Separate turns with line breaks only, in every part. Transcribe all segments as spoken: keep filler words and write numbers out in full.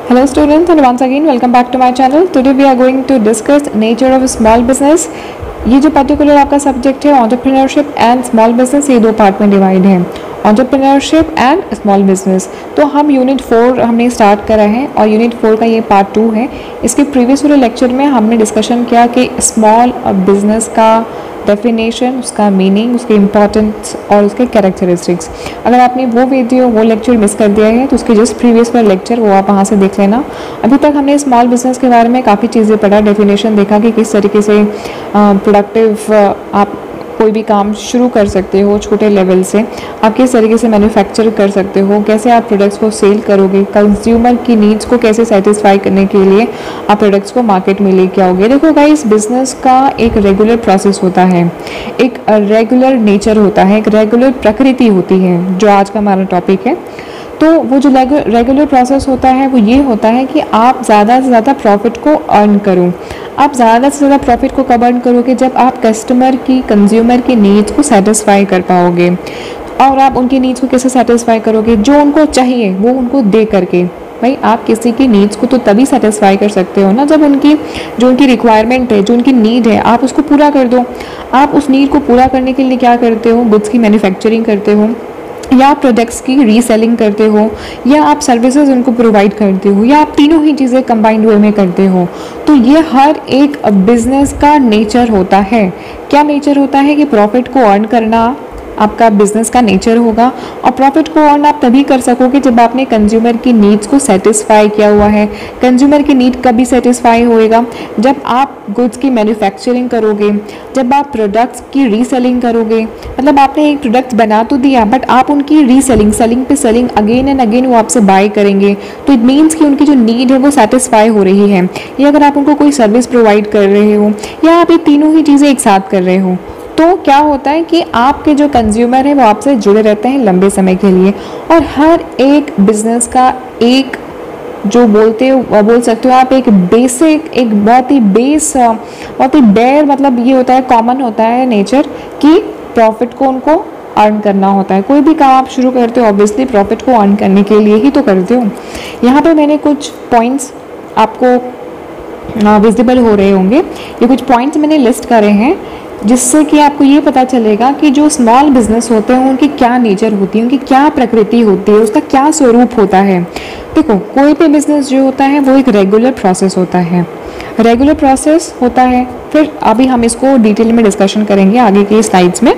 Hello students, and once again welcome back to my channel. Today we are going to discuss nature of small business. ये जो particular आपका subject है entrepreneurship and small business, ये दो part में divide है, entrepreneurship and small business. तो हम यूनिट फोर हमने स्टार्ट करा है और यूनिट फोर का ये पार्ट टू है। इसके प्रीवियस वाले लेक्चर में हमने डिस्कशन किया कि स्मॉल बिजनेस का डेफिनेशन, उसका मीनिंग, उसके इम्पोर्टेंस और उसके कैरेक्टरिस्टिक्स। अगर आपने वो वीडियो वो लेक्चर मिस कर दिया है तो उसके जस्ट प्रीवियस वाला लेक्चर वो आप वहाँ से देख लेना। अभी तक हमने स्मॉल बिजनेस के बारे में काफ़ी चीज़ें पढ़ा, डेफिनेशन देखा कि किस तरीके से प्रोडक्टिव आप कोई भी काम शुरू कर सकते हो, छोटे लेवल से आप किस तरीके से मैन्युफैक्चर कर सकते हो, कैसे आप प्रोडक्ट्स को सेल करोगे, कंज्यूमर की नीड्स को कैसे सेटिस्फाई करने के लिए आप प्रोडक्ट्स को मार्केट में लेके आओगे। देखो गाइस, बिजनेस का एक रेगुलर प्रोसेस होता है, एक रेगुलर नेचर होता है, एक रेगुलर प्रकृति होती है, जो आज का हमारा टॉपिक है। तो वो जो रेगुलर प्रोसेस होता है वो ये होता है कि आप ज़्यादा से ज़्यादा प्रॉफिट को अर्न करो। आप ज़्यादा से ज़्यादा प्रॉफिट को कब अर्न करोगे? जब आप कस्टमर की, कंज्यूमर की नीड्स को सेटिस्फाई कर पाओगे। और आप उनकी नीड्स को कैसे सेटिस्फाई करोगे? जो उनको चाहिए वो उनको दे करके। भाई, आप किसी की नीड्स को तो तभी सेटिस्फाई कर सकते हो ना जब उनकी जो उनकी रिक्वायरमेंट है, जो उनकी नीड है, आप उसको पूरा कर दो। आप उस नीड को पूरा करने के लिए क्या करते हो? गुड्स की मैन्युफैक्चरिंग करते हो, या आप प्रोडक्ट्स की रीसेलिंग करते हो, या आप सर्विसेज उनको प्रोवाइड करते हो, या आप तीनों ही चीज़ें कंबाइंड वे में करते हो। तो ये हर एक बिजनेस का नेचर होता है। क्या नेचर होता है? कि प्रॉफिट को अर्न करना आपका बिजनेस का नेचर होगा। और प्रॉफिट को अर्न आप तभी कर सकोगे जब आपने कंज्यूमर की नीड्स को सेटिस्फाई किया हुआ है। कंज्यूमर की नीड कभी सेटिस्फाई होएगा? जब आप गुड्स की मैन्युफैक्चरिंग करोगे, जब आप प्रोडक्ट्स की रीसेलिंग करोगे। मतलब आपने एक प्रोडक्ट बना तो दिया, बट आप उनकी रीसेलिंग, सेलिंग पे सेलिंग, अगेन एंड अगेन वो आपसे बाय करेंगे। तो इट मीन्स कि उनकी जो नीड है वो सेटिस्फाई हो रही है। या अगर आप उनको कोई सर्विस प्रोवाइड कर रहे हो, या आप ये तीनों ही चीज़ें एक साथ कर रहे हो, तो क्या होता है कि आपके जो कंज्यूमर हैं वो आपसे जुड़े रहते हैं लंबे समय के लिए। और हर एक बिजनेस का एक जो बोलते हो बोल सकते हो आप एक बेसिक, एक बहुत ही बेस, बहुत ही बेयर, मतलब ये होता है, कॉमन होता है नेचर कि प्रॉफिट को उनको अर्न करना होता है। कोई भी काम आप शुरू करते हो ऑब्वियसली प्रॉफिट को अर्न करने के लिए ही तो करते हो। यहाँ पे मैंने कुछ पॉइंट्स आपको विजिबल हो रहे होंगे, ये कुछ पॉइंट्स मैंने लिस्ट करे हैं जिससे कि आपको ये पता चलेगा कि जो स्मॉल बिजनेस होते हैं उनकी क्या नेचर होती है, उनकी क्या प्रकृति होती है, उसका क्या स्वरूप होता है। देखो, कोई भी बिजनेस जो होता है वो एक रेगुलर प्रोसेस होता है, रेगुलर प्रोसेस होता है। फिर अभी हम इसको डिटेल में डिस्कशन करेंगे आगे के स्लाइड्स में।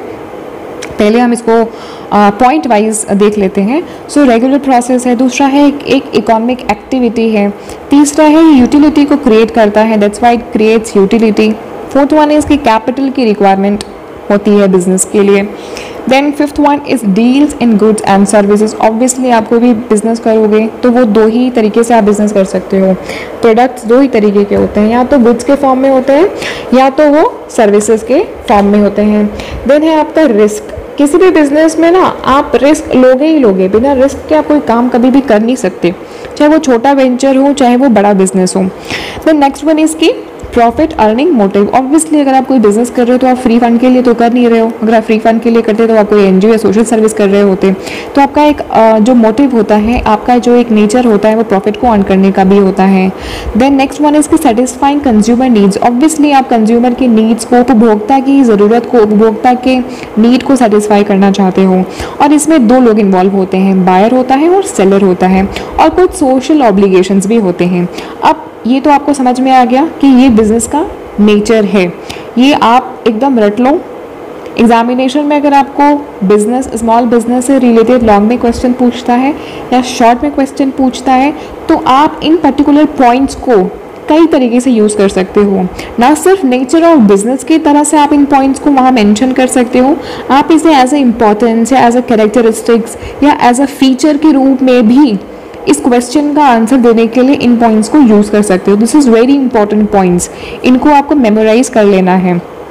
पहले हम इसको पॉइंट वाइज देख लेते हैं। सो रेगुलर प्रोसेस है, दूसरा है एक इकोनॉमिक एक्टिविटी है, तीसरा है यूटिलिटी को क्रिएट करता है, that's why it creates utility. Fourth one is की कैपिटल की रिक्वायरमेंट होती है बिजनेस के लिए। Then fifth one is deals in goods and services. Obviously आप कोई भी बिजनेस करोगे तो वो दो ही तरीके से आप बिजनेस कर सकते हो। प्रोडक्ट्स दो ही तरीके के होते हैं, या तो गुड्स के फॉर्म में होते हैं या तो वो सर्विसेज के फॉर्म में होते हैं। देन है आपका रिस्क। किसी भी बिजनेस में ना आप रिस्क लोगे ही लोगे, बिना रिस्क के आप कोई काम कभी भी कर नहीं सकते, चाहे वो छोटा वेंचर हो चाहे वो बड़ा बिजनेस हो। देन नेक्स्ट वन इज की प्रॉफिट अर्निंग मोटिव। ऑब्वियसली अगर आप कोई बिजनेस कर रहे हो तो आप फ्री फंड के लिए तो कर नहीं रहे हो। अगर आप फ्री फंड के लिए करते तो आप कोई एनजीओ या सोशल सर्विस कर रहे होते। तो आपका एक जो मोटिव होता है, आपका जो एक नेचर होता है वो प्रॉफिट को अर्न करने का भी होता है। देन नेक्स्ट वन इज की सेटिस्फाइंग कंज्यूमर नीड्स। ऑब्वियसली आप कंज्यूमर की नीड्स को, उपभोक्ता की ज़रूरत को, उपभोक्ता के नीड को सेटिस्फाई करना चाहते हो। और इसमें दो लोग इन्वॉल्व होते हैं, बायर होता है और सेलर होता है, और कुछ सोशल ऑब्लिगेशंस भी होते हैं। अब ये तो आपको समझ में आ गया कि ये बिजनेस का नेचर है, ये आप एकदम रट लो। एग्जामिनेशन में अगर आपको बिजनेस, स्मॉल बिजनेस से रिलेटेड लॉन्ग में क्वेश्चन पूछता है या शॉर्ट में क्वेश्चन पूछता है तो आप इन पर्टिकुलर पॉइंट्स को कई तरीके से यूज़ कर सकते हो। ना सिर्फ नेचर ऑफ बिजनेस की तरह से आप इन पॉइंट्स को वहाँ मेंशन कर सकते हो, आप इसे एज ए इम्पोर्टेंस या एज अ कैरेक्टरिस्टिक्स या एज अ फीचर के रूप में भी इस क्वेश्चन का आंसर देने के लिए इन पॉइंट्स को यूज़ कर सकते हो। This is very important points, इनको आपको मेमोराइज कर लेना है।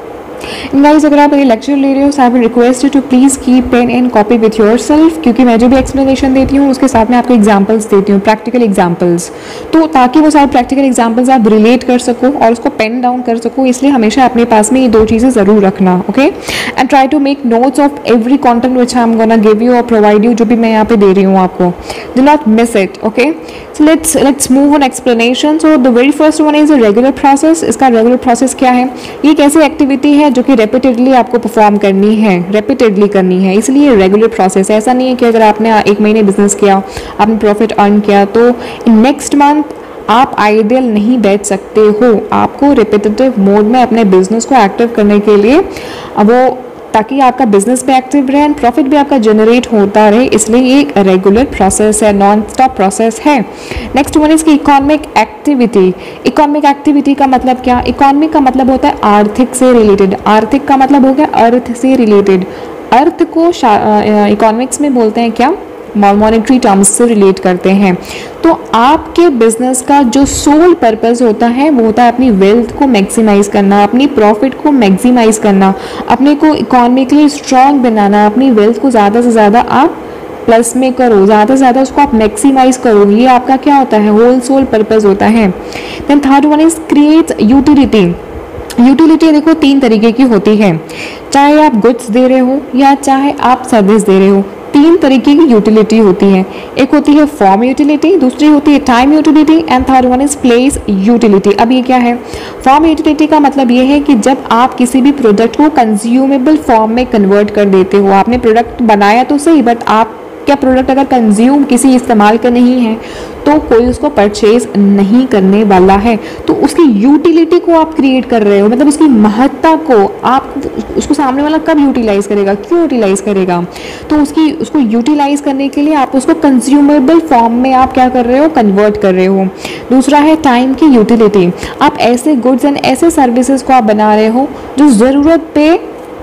गाइस अगर आप ये लेक्चर ले रहे हो, so I will request you to please keep pen and copy with yourself, क्योंकि मैं जो भी एक्सप्लेनेशन देती हूँ उसके साथ में आपको एग्जाम्पल्स देती हूँ, प्रैक्टिकल एग्जाम्पल्स, तो ताकि वो सारे प्रैक्टिकल एग्जाम्पल्स आप रिलेट कर सको और उसको पेन डाउन कर सको। इसलिए हमेशा अपने पास में ये दो चीज़ें ज़रूर रखना, okay. And try to make notes of every content which I am gonna give you और प्रोवाइड यू, जो भी मैं यहाँ पे दे रही हूँ आपको। Do not miss it, okay. So let's let's move on explanation. So the very first one is a regular process. इसका रेगुलर प्रोसेस क्या है? ये एक ऐसी एक्टिविटी है जो कि रेपिटेडली आपको परफॉर्म करनी है, रेपिटेडली करनी है, इसलिए रेगुलर प्रोसेस। ऐसा नहीं है कि अगर आपने एक महीने बिजनेस किया, आपने प्रॉफिट अर्न किया, तो नेक्स्ट मंथ आप आइडियल नहीं बैठ सकते हो। आपको रिपीटेटिव मोड में अपने बिजनेस को एक्टिव करने के लिए वो, ताकि आपका बिजनेस भी एक्टिव रहे एंड प्रॉफिट भी आपका जनरेट होता रहे, इसलिए ये एक रेगुलर प्रोसेस है, नॉन स्टॉप प्रोसेस है। नेक्स्ट वन इसकी इकोनॉमिक एक्टिविटी। इकोनॉमिक एक्टिविटी का मतलब क्या? इकोनॉमिक का मतलब होता है आर्थिक से रिलेटेड। आर्थिक का मतलब हो गया अर्थ से रिलेटेड। अर्थ को इकोनॉमिक्स में बोलते हैं क्या? मॉनेटरी टर्म्स से रिलेट करते हैं। तो आपके बिजनेस का जो सोल पर्पस होता है वो होता है अपनी वेल्थ को मैक्सिमाइज करना, अपनी प्रॉफिट को मैक्सिमाइज करना, अपने को इकोनॉमिकली स्ट्रांग बनाना, अपनी वेल्थ को ज़्यादा से ज़्यादा आप प्लस में करो, ज़्यादा से ज़्यादा उसको आप मैक्सिमाइज करो। ये आपका क्या होता है? होल सोल पर्पस होता है। Then third one is create utility. Utility देखो तीन तरीके की होती है, चाहे आप गुड्स दे रहे हो या चाहे आप सर्विस दे रहे हो, तीन तरीके की यूटिलिटी होती है। एक होती है फॉर्म यूटिलिटी, दूसरी होती है time utility and third one is place utility. अब ये क्या है? फॉर्म यूटिलिटी का मतलब ये है कि जब आप किसी भी प्रोडक्ट को कंज्यूमेबल फॉर्म में कन्वर्ट कर देते हो। आपने प्रोडक्ट बनाया तो सही, बट आप क्या प्रोडक्ट अगर कंज्यूम किसी इस्तेमाल का नहीं है तो कोई उसको परचेज नहीं करने वाला है, तो उसकी यूटिलिटी को आप क्रिएट कर रहे हो, मतलब उसकी महत्ता को आप, उसको सामने वाला कब यूटिलाइज करेगा, क्यों यूटिलाइज करेगा, तो उसकी उसको यूटिलाइज करने के लिए आप उसको कंज्यूमेबल फॉर्म में आप क्या कर रहे हो? कन्वर्ट कर रहे हो। दूसरा है टाइम की यूटिलिटी। आप ऐसे गुड्स एंड ऐसे सर्विसेज को आप बना रहे हो जो ज़रूरत पे,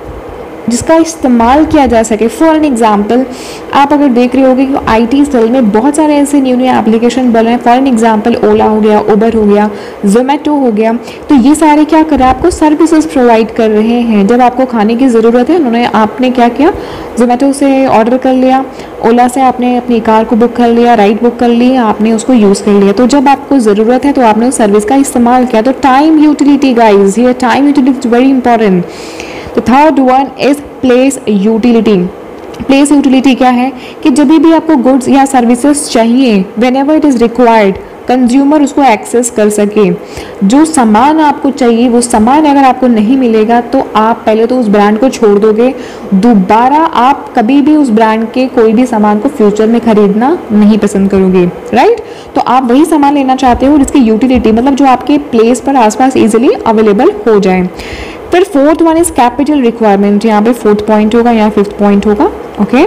जिसका इस्तेमाल किया जा सके। फॉर एन एग्जाम्पल, आप अगर देख रहे होगे कि आईटी सेल में बहुत सारे ऐसे न्यू न्यू एप्लीकेशन बन रहे हैं। फॉर एन एग्जाम्पल ओला हो गया, उबर हो गया, जोमेटो हो गया, तो ये सारे क्या कर रहे हैं? आपको सर्विसेज प्रोवाइड कर रहे हैं। जब आपको खाने की ज़रूरत है, उन्होंने आपने क्या किया? जोमेटो से ऑर्डर कर लिया, ओला से आपने अपनी कार को बुक कर लिया, राइड बुक कर ली, आपने उसको यूज़ कर लिया। तो जब आपको ज़रूरत है तो आपने उस सर्विस का इस्तेमाल किया। तो टाइम यूटिलिटी गाइज, ये time utility is very important. The third one is place utility. Place utility क्या है? कि जब भी आपको गुड्स या सर्विसेज चाहिए, whenever it is required, consumer उसको एक्सेस कर सके। जो सामान आपको चाहिए वो सामान अगर आपको नहीं मिलेगा तो आप पहले तो उस ब्रांड को छोड़ दोगे, दोबारा आप कभी भी उस ब्रांड के कोई भी सामान को फ्यूचर में खरीदना नहीं पसंद करोगे, राइट? तो आप वही सामान लेना चाहते हो जिसकी यूटिलिटी, मतलब जो आपके प्लेस पर आसपास इजीली अवेलेबल हो जाए। फिर fourth one is capital requirement. यहाँ पे फोर्थ पॉइंट होगा, यहाँ फिफ्थ पॉइंट होगा, ओके।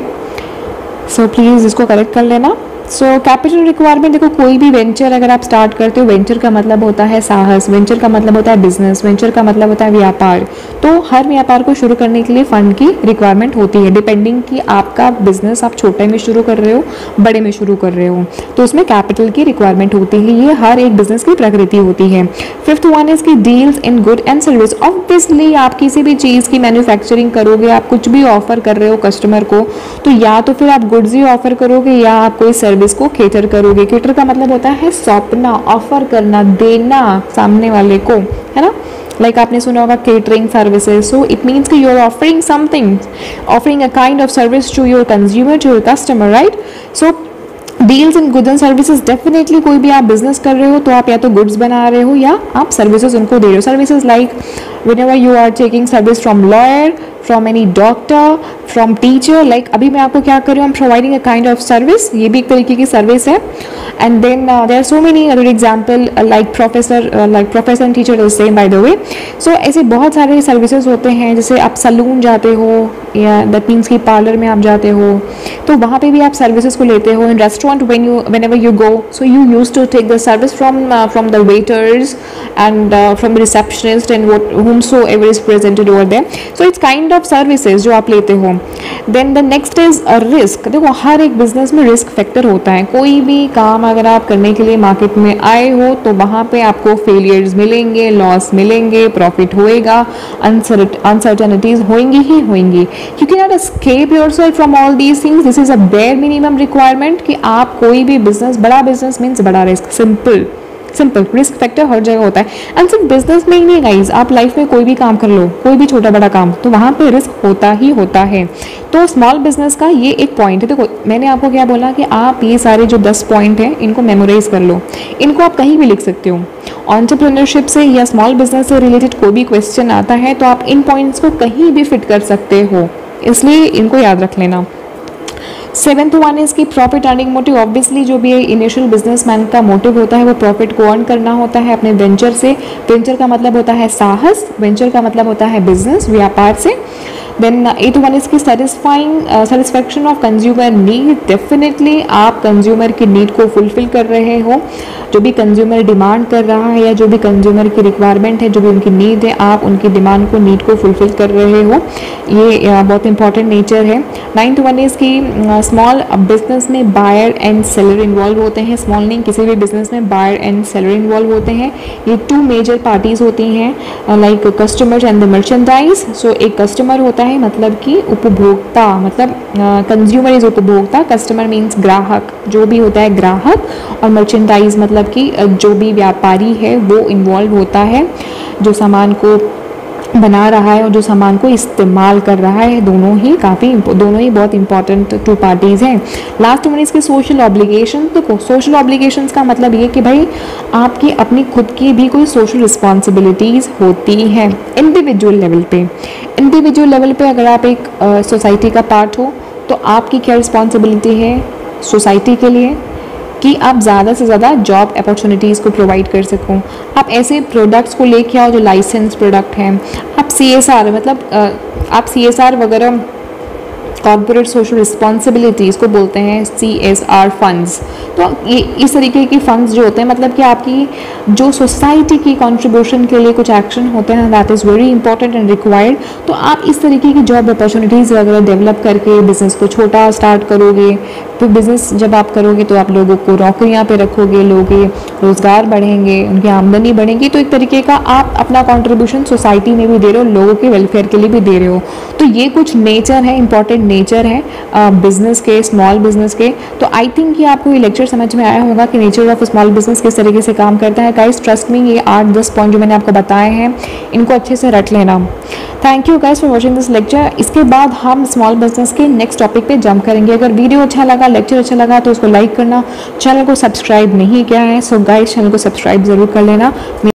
सो प्लीज़ इसको करेक्ट कर लेना। सो कैपिटल रिक्वायरमेंट, देखो कोई भी वेंचर अगर आप स्टार्ट करते हो, वेंचर का मतलब होता है साहस, वेंचर का मतलब होता है बिजनेस, वेंचर का मतलब होता है व्यापार। तो हर व्यापार को शुरू करने के लिए फंड की रिक्वायरमेंट होती है, डिपेंडिंग कि आपका बिजनेस आप छोटे में शुरू कर रहे हो, बड़े में शुरू कर रहे हो, तो उसमें कैपिटल की रिक्वायरमेंट होती है। ये हर एक बिजनेस की प्रकृति होती है। फिफ्थ वन इज की deals in good and service. Obviously आप किसी भी चीज़ की मैन्युफैक्चरिंग करोगे, आप कुछ भी ऑफर कर रहे हो कस्टमर को, तो या तो फिर आप गुड्स ही ऑफर करोगे या आप कोई सर्विस को केटर करोगे। केटर का मतलब होता है सौंपना, ऑफर करना, देना सामने वाले को, है ना? लाइक like आपने सुना होगा catering services. So it means कि you are offering something, offering a kind of service to your consumer, to your customer, right? So deals in goods and services, definitely कोई भी आप बिजनेस कर रहे हो तो आप या तो गुड्स बना रहे हो या आप सर्विसेज उनको दे रहे हो। Services like whenever you are taking service from lawyer, from any doctor, from teacher, like अभी मैं आपको क्या कर रही हूँ, I am providing a kind of service, ये भी एक तरीके की सर्विस है। And then there are so many other example like professor, like professor and teacher is same by the way. सो ऐसे बहुत सारे सर्विसेज होते हैं, जैसे आप सलून जाते हो या दैट मीन्स कि पार्लर में आप जाते हो तो वहाँ पे भी आप सर्विसेज को लेते हो। In restaurant when you whenever you go, so you used to take the service from from the waiters and from the receptionist and what whomsoever is presented over there. So it's kind of services जो आप लेते हो। Then the next is risk. देखो हर एक business में risk factor होता है। कोई भी काम अगर आप करने के लिए मार्केट में आए हो तो वहाँ पे आपको फेलियर्स मिलेंगे, लॉस मिलेंगे, प्रॉफिट होएगा, अनसर्टनिटीज होंगी ही होंगी। You can not escape yourself from all these things. This is a bare minimum requirement कि आप कोई भी बिजनेस, बड़ा बिजनेस मीन्स बड़ा risk, simple simple risk factor हर जगह होता है। एंड सिर्फ बिजनेस में ही नहीं गाइज, आप लाइफ में कोई भी काम कर लो, कोई भी छोटा बड़ा काम, तो वहाँ पे रिस्क होता ही होता है। तो स्मॉल बिजनेस का ये एक पॉइंट है। देखो मैंने आपको क्या बोला कि आप ये सारे जो दस पॉइंट हैं इनको मेमोराइज कर लो, इनको आप कहीं भी लिख सकते हो। एंटरप्रेन्योरशिप से या स्मॉल बिजनेस से रिलेटेड कोई भी क्वेश्चन आता है तो आप इन पॉइंट्स को कहीं भी फिट कर सकते हो, इसलिए इनको याद रख लेना। सेवेंथ वन इज की प्रॉफिट अर्निंग मोटिव। ऑब्वियसली जो भी इनिशियल बिजनेसमैन का मोटिव होता है वो प्रॉफिट को अर्न करना होता है अपने वेंचर से। वेंचर का मतलब होता है साहस, वेंचर का मतलब होता है बिजनेस, व्यापार से। देन एट वन इज की satisfying satisfaction of consumer need. Definitely आप कंज्यूमर की नीड को फुलफिल कर रहे हो, जो भी कंज्यूमर डिमांड कर रहा है या जो भी कंज्यूमर की रिक्वायरमेंट है, जो भी उनकी नीड है, आप उनकी डिमांड को, नीड को फुलफिल कर रहे हो। ये uh, बहुत इंपॉर्टेंट नेचर है। नाइन्थ वन इज की स्मॉल बिजनेस में बायर एंड सेलर इन्वॉल्व होते हैं। स्मॉल नहीं, किसी भी बिजनेस में बायर एंड सेलर इन्वॉल्व होते हैं। ये टू मेजर पार्टीज होती हैं like customers and the merchandise. So एक कस्टमर होता है मतलब कि उपभोक्ता, मतलब कंज्यूमर इज उपभोक्ता, कस्टमर मीन्स ग्राहक, जो भी होता है ग्राहक, और मर्चेंडाइज मतलब कि जो भी व्यापारी है वो इन्वॉल्व होता है, जो सामान को बना रहा है और जो सामान को इस्तेमाल कर रहा है। दोनों ही काफ़ी दोनों ही बहुत इंपॉर्टेंट टू पार्टीज़ हैं। लास्ट वन इसके सोशल ऑब्लिगेशन। देखो सोशल ऑब्लिगेशंस का मतलब ये कि भाई आपकी अपनी खुद की भी कोई सोशल रिस्पॉन्सिबिलिटीज़ होती हैं इंडिविजुअल लेवल पे। इंडिविजुअल लेवल पे अगर आप एक सोसाइटी का पार्ट हो तो आपकी क्या रिस्पॉन्सिबिलिटी है सोसाइटी के लिए कि आप ज़्यादा से ज़्यादा जॉब अपॉर्चुनिटीज़ को प्रोवाइड कर सको। आप ऐसे प्रोडक्ट्स को लेके आओ जो लाइसेंस प्रोडक्ट हैं। आप सी एस आर मतलब आप सी एस आर वगैरह कॉर्पोरेट सोशल रिस्पॉन्सिबिलिटीज़ को बोलते हैं सी एस आर फंड्स। तो ये इस तरीके की फंड्स जो होते हैं मतलब कि आपकी जो सोसाइटी की कंट्रीब्यूशन के लिए कुछ एक्शन होते हैं, that is very important and required. तो आप इस तरीके की जॉब अपॉर्चुनिटीज़ वगैरह डेवलप करके बिज़नेस को छोटा स्टार्ट करोगे। फिर बिज़नेस जब आप करोगे तो आप लोगों को नौकरियाँ पे रखोगे, लोगों के रोज़गार बढ़ेंगे, उनकी आमदनी बढ़ेगी। तो एक तरीके का आप अपना कॉन्ट्रीब्यूशन सोसाइटी में भी दे रहे हो, लोगों के वेलफेयर के लिए भी दे रहे हो। तो ये कुछ नेचर है, इंपॉर्टेंट नेचर है बिजनेस के, स्मॉल बिजनेस के। तो आई थिंक ये आपको ये लेक्चर समझ में आया होगा कि नेचर ऑफ स्मॉल बिजनेस किस तरीके से काम करता है। गाइस ट्रस्ट मी, ये आठ दस पॉइंट जो मैंने आपको बताए हैं इनको अच्छे से रट लेना। Thank you guys for watching this lecture. इसके बाद हम स्मॉल बिजनेस के नेक्स्ट टॉपिक पे जंप करेंगे। अगर वीडियो अच्छा लगा, लेक्चर अच्छा लगा तो उसको लाइक करना, चैनल को सब्सक्राइब नहीं किया है सो गाइस चैनल को सब्सक्राइब जरूर कर लेना।